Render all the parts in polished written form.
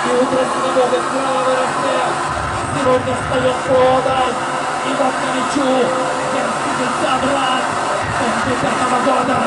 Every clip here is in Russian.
И утро снегов из кровавый рассвет сегодня встает подаль. И вот на мячу Земский декабрат 75-го года.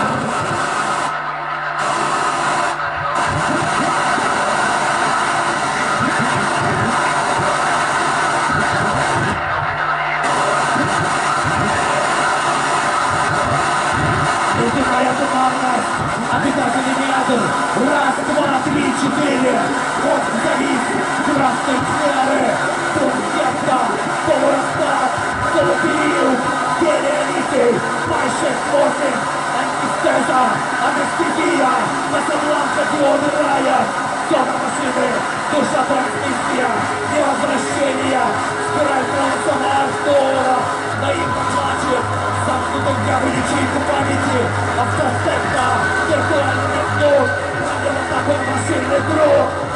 Моя туманность, обитательный метр. Раз, два, три, четыре. Вот завис красной сферы. Полсекта, полурастат, полупериод, телеэлиты, майшек 8, антистеза, анестезия, масобланка диоды рая, зона машины, душа трансмиссия, невозвращение, спираль трансома Артура, наивно плачет, замкнутый в ячейку памяти, автосекта, виртуальный нефть, правило такой машинный друг.